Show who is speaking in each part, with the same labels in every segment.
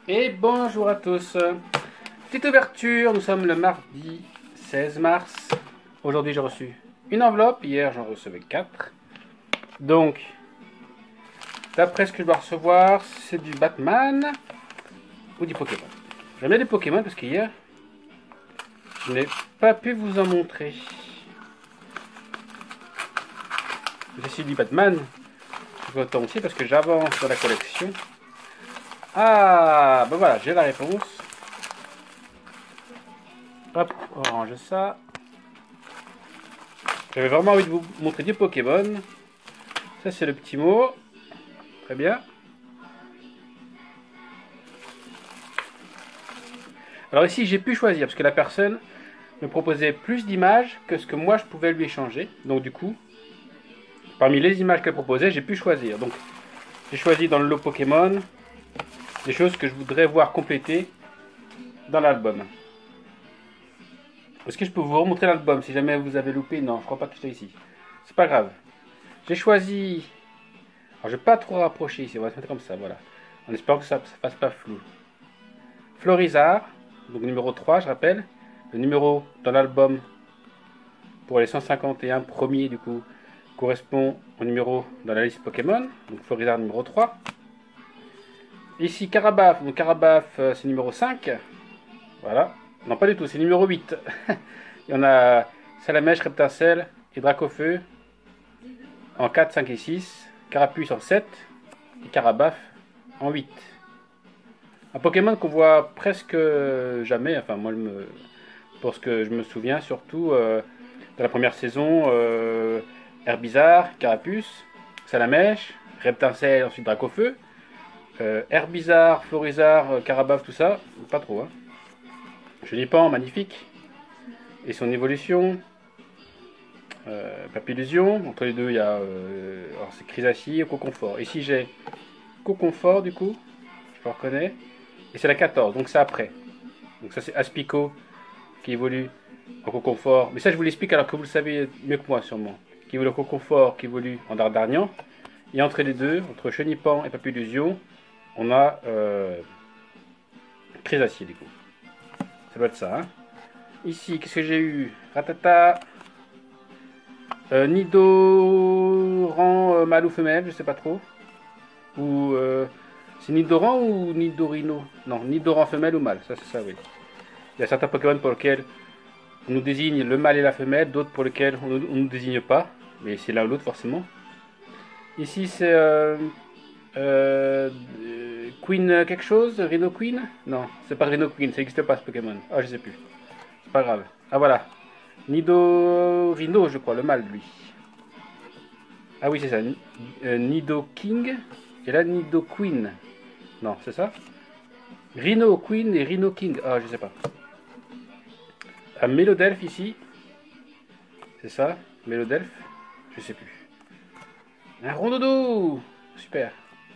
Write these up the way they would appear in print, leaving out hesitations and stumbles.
Speaker 1: Et bonjour à tous. Petite ouverture, nous sommes le mardi 16 mars. Aujourd'hui j'ai reçu une enveloppe, hier j'en recevais 4. Donc, d'après ce que je dois recevoir, c'est du Batman ou du Pokémon. J'aime bien des Pokémon parce qu'hier, je n'ai pas pu vous en montrer. J'ai du Batman, je suis content aussi parce que j'avance dans la collection. Ah, ben voilà, j'ai la réponse. Hop, on range ça. J'avais vraiment envie de vous montrer du Pokémon. Ça, c'est le petit mot. Très bien. Alors ici, j'ai pu choisir parce que la personne me proposait plus d'images que ce que moi je pouvais lui échanger. Donc du coup, parmi les images qu'elle proposait, j'ai pu choisir. Donc, j'ai choisi dans le lot Pokémon des choses que je voudrais voir complétées dans l'album. Est-ce que je peux vous remontrer l'album si jamais vous avez loupé? Non, je crois pas que c'est ici. C'est pas grave. J'ai choisi... Alors, je vais pas trop rapprocher ici, on va se mettre comme ça, voilà. En espérant que ça ne fasse pas flou. Florizard, donc numéro 3, je rappelle. Le numéro dans l'album pour les 151 premiers, du coup, correspond au numéro dans la liste Pokémon. Donc Florizard numéro 3. Ici, Carabaf. Donc Carabaf, c'est numéro 5. Voilà. Non, pas du tout, c'est numéro 8. Il y en a Salamèche, Reptincelle et Dracofeu en 4, 5 et 6. Carapuce en 7 et Carabaf en 8. Un Pokémon qu'on voit presque jamais, enfin moi pour ce que je me souviens surtout dans la première saison, Herbizarre, Carapuce, Salamèche, Reptincelle, ensuite Dracofeu, Herbizarre, Florizard, Carabaf, tout ça, pas trop. Hein. Chenipan, magnifique, et son évolution, Papillusion, entre les deux il y a c'est Chrysacie et Coconfort. Ici j'ai Coconfort du coup, je le reconnais, et c'est la 14, donc c'est après. Donc ça c'est Aspico qui évolue en Coconfort, mais ça je vous l'explique alors que vous le savez mieux que moi sûrement. Qui évolue en Coconfort, qui évolue en Dardarnian, et entre les deux, entre Chenipan et Papillusion, on a Chrysacie du coup. Ça doit être ça. Hein. Ici, qu'est-ce que j'ai eu? Ratata. Nidoran mâle ou femelle, je sais pas trop. Ou c'est Nidoran ou Nidorino? Non, Nidoran femelle ou mâle, ça c'est ça, oui. Il y a certains Pokémon pour lesquels on nous désigne le mâle et la femelle, d'autres pour lesquels on ne nous désigne pas, mais c'est l'un ou l'autre forcément. Ici c'est Queen quelque chose, Rhino Queen? Non, c'est pas Rhino Queen, ça n'existe pas ce Pokémon. Ah, je sais plus. C'est pas grave. Ah voilà. Nidorino, je crois, le mâle lui. Ah oui, c'est ça. Nido King. Et là, Nido Queen. Non, c'est ça? Rhino Queen et Rhino King. Ah, je sais pas. Un Mélodelphe ici. C'est ça? Mélodelphe? Je sais plus. Un Rondodo. Super.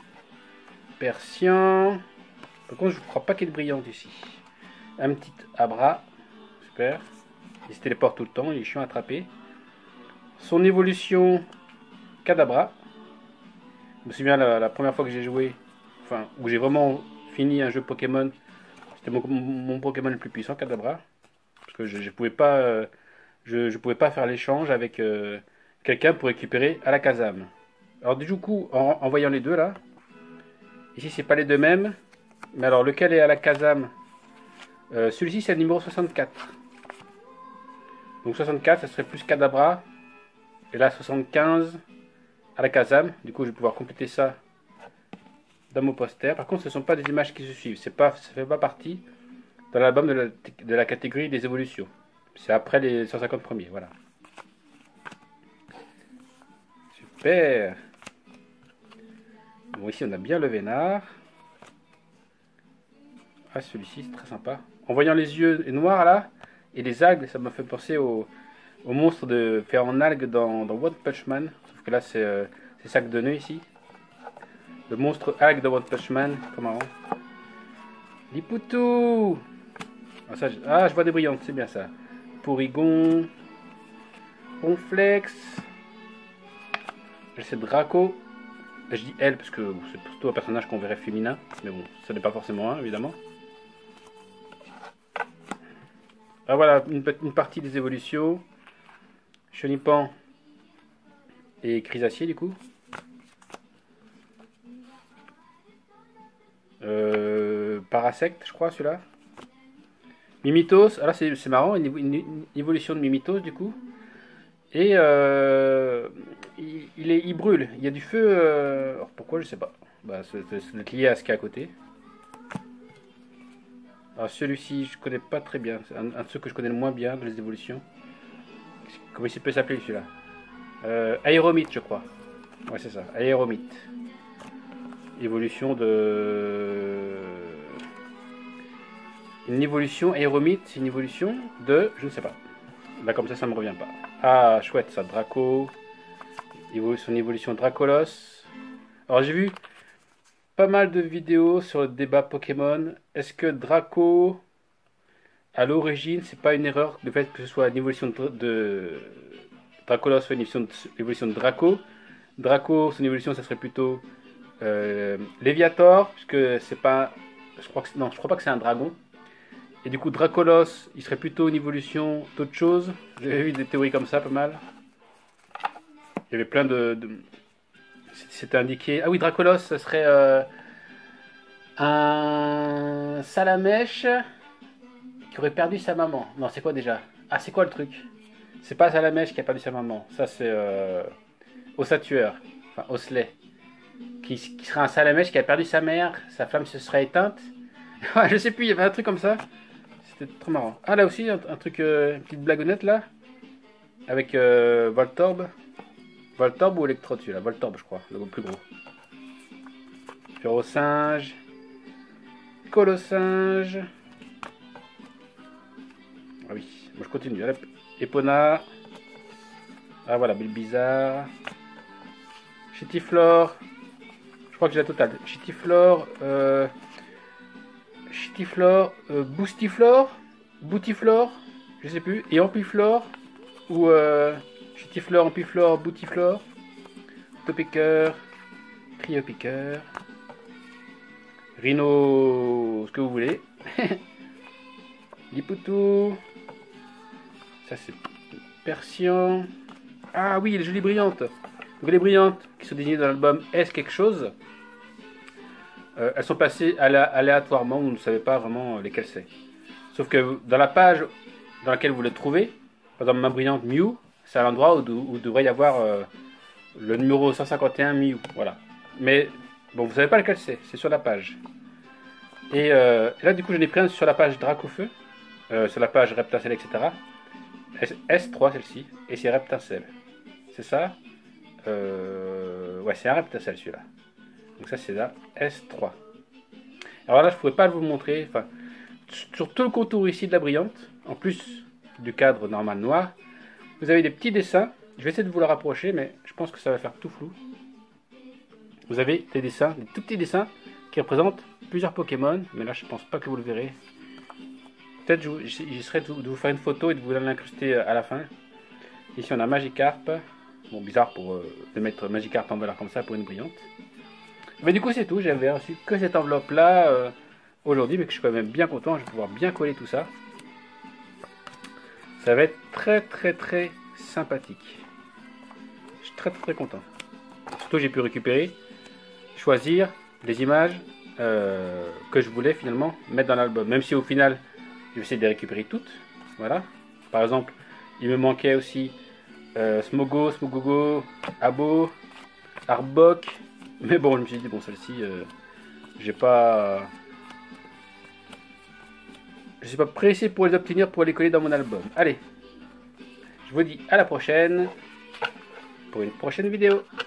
Speaker 1: Persian. Par contre, je ne crois pas qu'il est brillante ici. Un petit Abra. Super. Il se téléporte tout le temps, il est chiant à attraper. Son évolution, Kadabra. Je me souviens la première fois que j'ai joué, enfin, où j'ai vraiment fini un jeu Pokémon, c'était mon Pokémon le plus puissant, Kadabra. Parce que je pouvais pas, je pouvais pas faire l'échange avec quelqu'un pour récupérer Alakazam. Alors du coup, en voyant les deux là, ici c'est pas les deux mêmes, mais alors lequel est Alakazam? Celui-ci c'est le numéro 64. Donc 64, ça serait plus Kadabra. Et là, 75, Alakazam. Du coup, je vais pouvoir compléter ça dans mon poster. Par contre, ce ne sont pas des images qui se suivent. Ça ne fait pas partie dans l'album de la catégorie des évolutions. C'est après les 150 premiers. Voilà. Super. Bon, ici, on a bien le Vénard. Ah, celui-ci, c'est très sympa. En voyant les yeux noirs là, et les algues, ça m'a fait penser au monstre fait en algues dans One Punch Man. Sauf que là, c'est sac de nœuds ici. Le monstre algue de One Punch Man. Trop marrant. Lipoutou. Je vois des brillantes, c'est bien ça. Porygon. Ronflex. C'est Draco. Je dis elle parce que c'est plutôt un personnage qu'on verrait féminin, mais bon, ça n'est pas forcément un, évidemment. Ah voilà, une partie des évolutions. Chenipan et Chrysacier du coup. Parasect, je crois, celui-là. Mimitos, alors c'est marrant, une évolution de Mimitos du coup. Et il brûle, il y a du feu. Alors pourquoi, je sais pas. Bah, c'est lié à ce qu'il y a à côté. Alors celui-ci, je connais pas très bien. C'est un de ceux que je connais le moins bien de les évolutions. Comment il peut s'appeler celui-là? Aéromite, je crois. Ouais, c'est ça, Aéromite. Évolution de. Une évolution, Aéromite, c'est une évolution de. Je ne sais pas. Là, comme ça me revient pas. Ah, chouette ça, Draco. Son évolution Dracolos. Alors, j'ai vu pas mal de vidéos sur le débat Pokémon. Est-ce que Draco, à l'origine, c'est pas une erreur le fait que ce soit une évolution de Dracolos, soit une évolution de Draco? Draco, son évolution, ça serait plutôt Léviator, puisque c'est pas. Je crois pas que c'est un dragon. Et du coup, Dracolos, il serait plutôt une évolution d'autre chose. J'avais vu des théories comme ça, pas mal. Il y avait plein de... C'était indiqué... Ah oui, Dracolos, ça serait un Salamèche qui aurait perdu sa maman. Non, c'est quoi déjà? Ah, c'est quoi le truc? C'est pas Salamèche qui a perdu sa maman. Ça, c'est Ossatueur. Enfin, Osselet. Qui serait un Salamèche qui a perdu sa mère. Sa flamme se serait éteinte. Ouais, je sais plus, il y avait un truc comme ça. C'était trop marrant. Ah, là aussi, un truc, une petite blagounette là. Avec Voltorb. Voltorb ou Electrode celui-là? Voltorb, je crois, le plus gros. Pyrosinge. Colossinge. Ah oui, moi je continue. Allez, Epona. Ah voilà, Bulbizarre. Chitiflore. Je crois que j'ai la totale. Chitiflore. Chitiflore, Boostiflore, Boutiflore, je sais plus, et Ampiflore, ou Chitiflore, Ampiflore, Boutiflore, Topiqueur, Cryopiqueur, Rhino, ce que vous voulez, Lipoutou, ça c'est Persian, ah oui, les jolies brillantes, donc les brillantes qui sont désignées dans l'album S quelque chose. Elles sont passées aléatoirement, vous ne savez pas vraiment lesquelles c'est. Sauf que dans la page dans laquelle vous les trouvez, par exemple ma brillante Mew, c'est à l'endroit où devrait y avoir le numéro 151 Mew. Voilà. Mais bon, vous ne savez pas lequel c'est sur la page. Et là, du coup, j'en ai pris un sur la page Dracofeu, sur la page Reptacel, etc. S3 celle-ci, et c'est Reptacel. C'est ça? Ouais, c'est un Reptacel celui-là. Donc ça c'est la S3. Alors là je ne pourrais pas vous montrer. Enfin, sur tout le contour ici de la brillante, en plus du cadre normal noir, vous avez des petits dessins. Je vais essayer de vous le rapprocher, mais je pense que ça va faire tout flou. Vous avez des dessins, des tout petits dessins qui représentent plusieurs Pokémon, mais là je pense pas que vous le verrez. Peut-être j'essaierai de vous faire une photo et de vous l'incruster à la fin. Ici on a Magikarp. Bon, bizarre de mettre Magikarp en valeur comme ça pour une brillante. Mais du coup c'est tout, j'avais reçu que cette enveloppe là aujourd'hui, mais que je suis quand même bien content, je vais pouvoir bien coller tout ça. Ça va être très sympathique. Je suis très content. Surtout j'ai pu récupérer, choisir les images que je voulais finalement mettre dans l'album. Même si au final je vais essayer de les récupérer toutes. Voilà. Par exemple, il me manquait aussi Smogo, Smogogo, Abo, Arbok. Mais bon, je me suis dit, bon, celle-ci, je suis pas pressé pour les obtenir, pour les coller dans mon album. Allez, je vous dis à la prochaine, pour une prochaine vidéo.